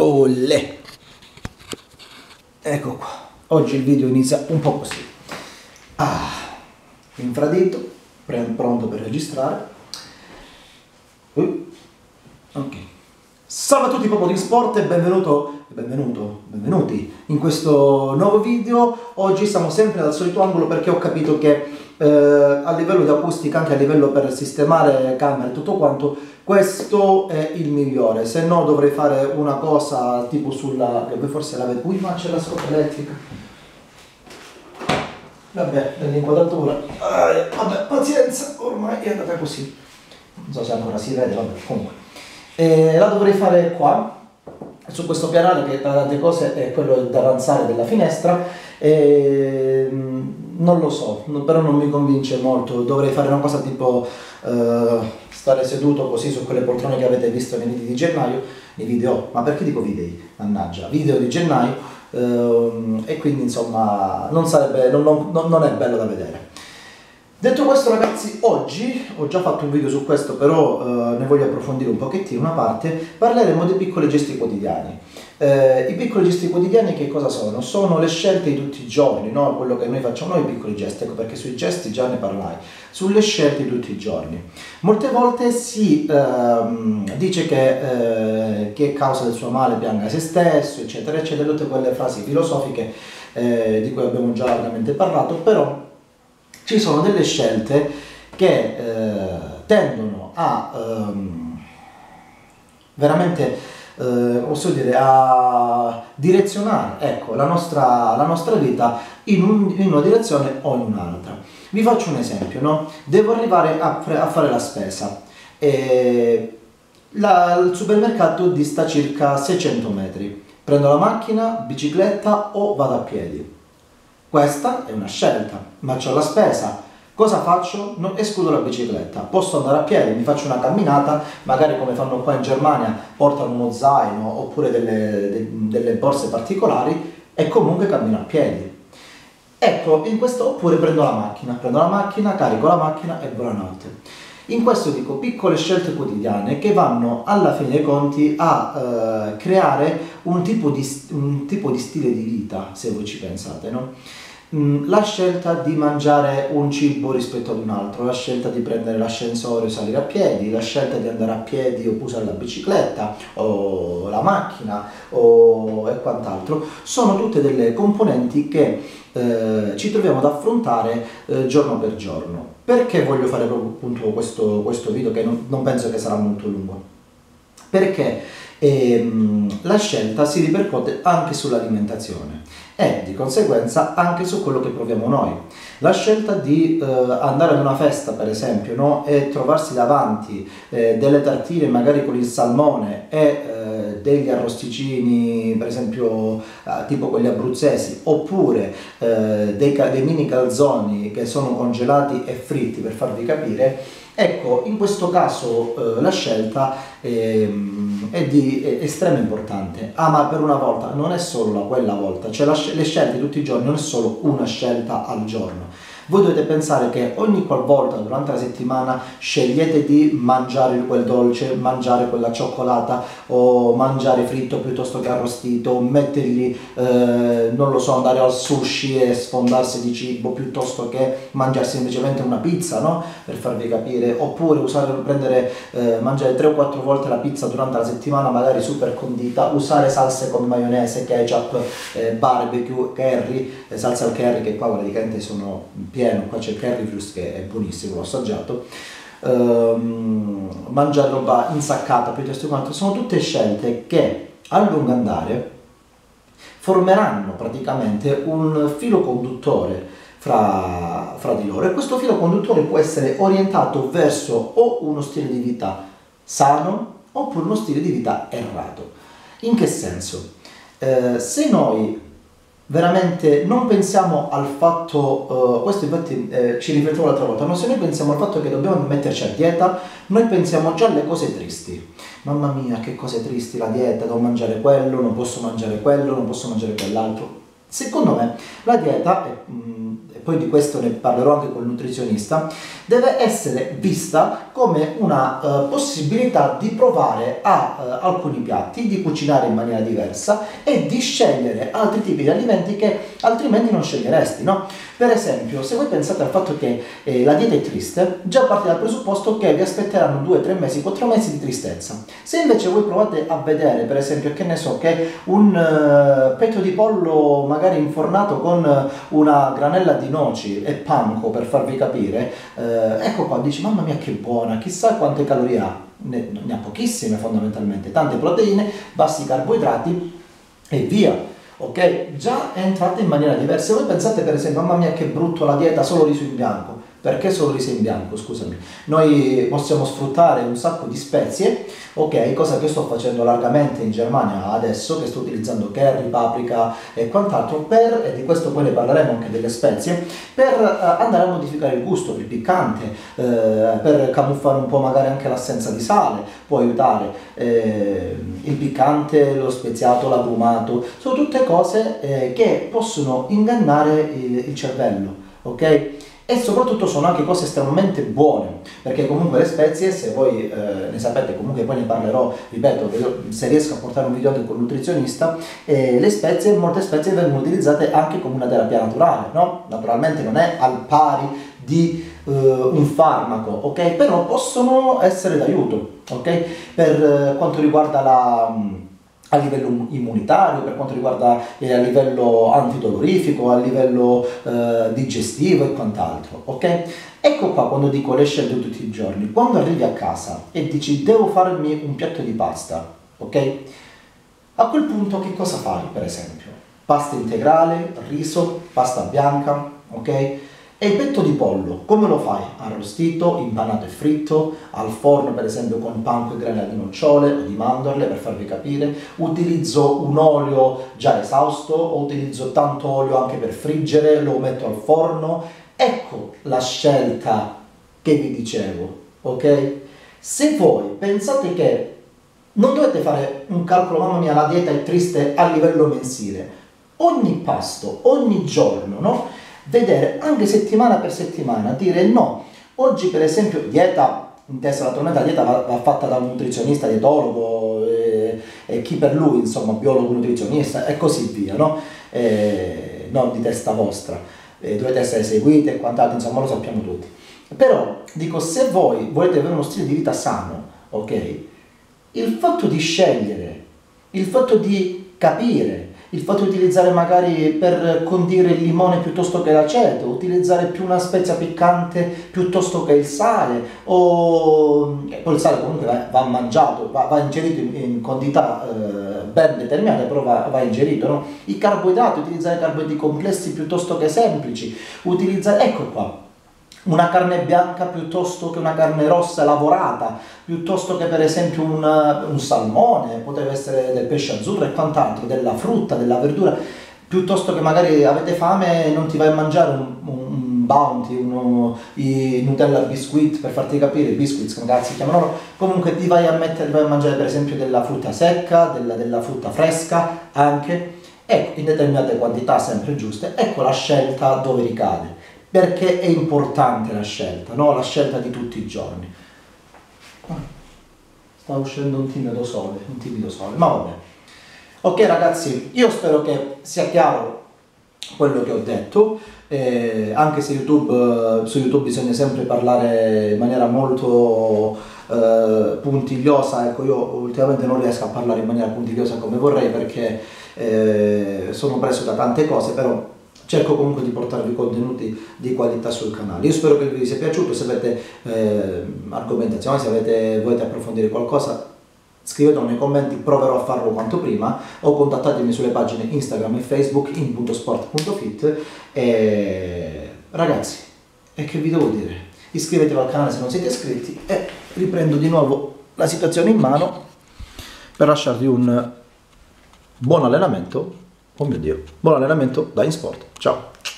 Olè! Ecco qua. Oggi il video inizia un po' così. Infradito, pronto per registrare. Ok. Salve a tutti popoli di sport e benvenuti in questo nuovo video. Oggi siamo sempre dal solito angolo perché ho capito che a livello di acustica, anche a livello per sistemare camere e tutto quanto, questo è il migliore. Se no dovrei fare una cosa tipo sulla, che voi forse l'avete, ma c'è la scopa elettrica, vabbè, nell'inquadratura, vabbè, pazienza, ormai è andata così, non so se ancora si vede, vabbè, comunque la dovrei fare qua su questo pianale che tra tante cose è quello d'avanzare della finestra. Non lo so, però non mi convince molto. Dovrei fare una cosa tipo stare seduto così su quelle poltrone che avete visto nei video di gennaio, nei video, ma perché dico video? Mannaggia, video di gennaio, e quindi insomma non è bello da vedere. Detto questo ragazzi, oggi ho già fatto un video su questo, però ne voglio approfondire un pochettino una parte. Parleremo dei piccoli gesti quotidiani. I piccoli gesti quotidiani che cosa sono? Sono le scelte di tutti i giorni, no? Quello che noi facciamo noi, i piccoli gesti, ecco perché sui gesti già ne parlai, sulle scelte di tutti i giorni. Molte volte si dice che chi è causa del suo male pianga se stesso, eccetera, eccetera, tutte quelle frasi filosofiche di cui abbiamo già largamente parlato, però ci sono delle scelte che tendono a veramente, posso dire, a direzionare, ecco, la nostra vita in una direzione o in un'altra. Vi faccio un esempio, no? Devo arrivare a fare la spesa. Il supermercato dista circa 600 metri. Prendo la macchina, bicicletta o vado a piedi. Questa è una scelta, ma c'ho la spesa. Cosa faccio? Escludo la bicicletta. Posso andare a piedi, mi faccio una camminata, magari come fanno qua in Germania, portano uno zaino oppure delle borse particolari e comunque cammino a piedi. Ecco, oppure prendo la macchina, carico la macchina e buonanotte. In questo dico piccole scelte quotidiane che vanno alla fine dei conti a creare un tipo di stile di vita, se voi ci pensate, no? La scelta di mangiare un cibo rispetto ad un altro, la scelta di prendere l'ascensore o salire a piedi, la scelta di andare a piedi o usare la bicicletta o la macchina e quant'altro, sono tutte delle componenti che ci troviamo ad affrontare giorno per giorno. Perché voglio fare proprio appunto questo video che non penso che sarà molto lungo? Perché la scelta si ripercuote anche sull'alimentazione e di conseguenza anche su quello che proviamo noi. La scelta di andare ad una festa, per esempio, no? E trovarsi davanti delle tartine magari con il salmone e degli arrosticini, per esempio tipo quelli abruzzesi, oppure dei mini calzoni che sono congelati e fritti, per farvi capire. Ecco, in questo caso la scelta è di estrema importanza. Ma per una volta non è solo quella volta, cioè le scelte di tutti i giorni non è solo una scelta al giorno. Voi dovete pensare che ogni qualvolta durante la settimana scegliete di mangiare quel dolce, mangiare quella cioccolata o mangiare fritto piuttosto che arrostito, mettergli, non lo so, andare al sushi e sfondarsi di cibo piuttosto che mangiarsi semplicemente una pizza, no? Per farvi capire, oppure mangiare 3 o 4 volte la pizza durante la settimana, magari super condita, usare salse con maionese, ketchup, barbecue, curry, salsa al curry che qua praticamente sono pieno, qua c'è il curry plus che è buonissimo, l'ho assaggiato, mangiare roba insaccata piuttosto che altro, sono tutte scelte che a lungo andare formeranno praticamente un filo conduttore fra di loro, e questo filo conduttore può essere orientato verso o uno stile di vita sano oppure uno stile di vita errato. In che senso? Se noi veramente non pensiamo al fatto, questo infatti ci riflettevo l'altra volta, no? Se noi pensiamo al fatto che dobbiamo metterci a dieta, noi pensiamo già alle cose tristi. Mamma mia, che cose tristi la dieta, devo mangiare quello, non posso mangiare quello, non posso mangiare quell'altro. Secondo me la dieta, poi di questo ne parlerò anche col nutrizionista, deve essere vista come una possibilità di provare alcuni piatti, di cucinare in maniera diversa e di scegliere altri tipi di alimenti che altrimenti non sceglieresti, no? Per esempio, se voi pensate al fatto che la dieta è triste, già parte dal presupposto che vi aspetteranno 2, 3 mesi, 4 mesi di tristezza. Se invece voi provate a vedere, per esempio, che ne so, che un petto di pollo magari infornato con una granella di noci e panko, per farvi capire, ecco qua, dici, mamma mia che buona, chissà quante calorie ha. Ne ha pochissime fondamentalmente, tante proteine, bassi carboidrati e via. Ok? Già entrate in maniera diversa. Voi pensate per esempio, mamma mia che brutto la dieta, solo riso in bianco. Perché solo riso in bianco? Scusami. Noi possiamo sfruttare un sacco di spezie, ok? Cosa che sto facendo largamente in Germania adesso, che sto utilizzando curry, paprika e quant'altro, e di questo poi ne parleremo anche delle spezie, per andare a modificare il gusto, il piccante, per camuffare un po' magari anche l'assenza di sale, può aiutare il piccante, lo speziato, l'agrumato, sono tutte cose che possono ingannare il cervello, ok? E soprattutto sono anche cose estremamente buone, perché comunque le spezie, se voi ne sapete, comunque poi ne parlerò, ripeto, se riesco a portare un video anche con il nutrizionista, le spezie, molte spezie vengono utilizzate anche come una terapia naturale, no? Naturalmente non è al pari di un farmaco, ok? Però possono essere d'aiuto, ok? Per quanto riguarda a livello immunitario, per quanto riguarda a livello antidolorifico, a livello digestivo e quant'altro, ok? Ecco qua quando dico le scelte tutti i giorni. Quando arrivi a casa e dici devo farmi un piatto di pasta, ok? A quel punto che cosa fai, per esempio? Pasta integrale, riso, pasta bianca, ok? E il petto di pollo, come lo fai? Arrostito, impanato e fritto, al forno per esempio con panko e grana di nocciole o di mandorle, per farvi capire. Utilizzo un olio già esausto o utilizzo tanto olio anche per friggere, lo metto al forno. Ecco la scelta che vi dicevo, ok? Se voi pensate che non dovete fare un calcolo, mamma mia la dieta è triste a livello mensile, ogni pasto, ogni giorno, no? Vedere anche settimana per settimana, dire no, oggi per esempio dieta, intesa naturalmente la dieta va fatta da un nutrizionista, dietologo e chi per lui, insomma, biologo, nutrizionista e così via, no? Non di testa vostra, dovete essere seguiti e quant'altro, insomma lo sappiamo tutti. Però dico, se voi volete avere uno stile di vita sano, ok? Il fatto di scegliere, il fatto di capire, il fatto di utilizzare magari per condire il limone piuttosto che l'aceto, utilizzare più una spezia piccante piuttosto che il sale, o poi il sale comunque va mangiato, va ingerito in quantità ben determinate, però va ingerito, no? I carboidrati, utilizzare carboidrati complessi piuttosto che semplici, utilizzare, ecco qua, una carne bianca piuttosto che una carne rossa lavorata, piuttosto che per esempio un salmone, potrebbe essere del pesce azzurro e quant'altro, della frutta, della verdura, piuttosto che magari avete fame e non ti vai a mangiare un Bounty, i Nutella biscuit, per farti capire, i biscuits come cazzo si chiamano, comunque ti vai a mangiare per esempio della frutta secca, della frutta fresca anche, ecco, in determinate quantità sempre giuste. Ecco la scelta dove ricade. Perché è importante la scelta, no? La scelta di tutti i giorni. Sta uscendo un timido sole, ma vabbè. Ok ragazzi, io spero che sia chiaro quello che ho detto, anche se su YouTube bisogna sempre parlare in maniera molto puntigliosa, ecco io ultimamente non riesco a parlare in maniera puntigliosa come vorrei perché sono preso da tante cose, però cerco comunque di portarvi contenuti di qualità sul canale. Io spero che il video vi sia piaciuto, se avete argomentazioni, se volete approfondire qualcosa, scrivetelo nei commenti, proverò a farlo quanto prima, o contattatemi sulle pagine Instagram e Facebook in.sport.fit e ragazzi, e che vi devo dire? Iscrivetevi al canale se non siete iscritti e riprendo di nuovo la situazione in mano per lasciarvi un buon allenamento. Oh mio Dio, buon allenamento da InSport, ciao!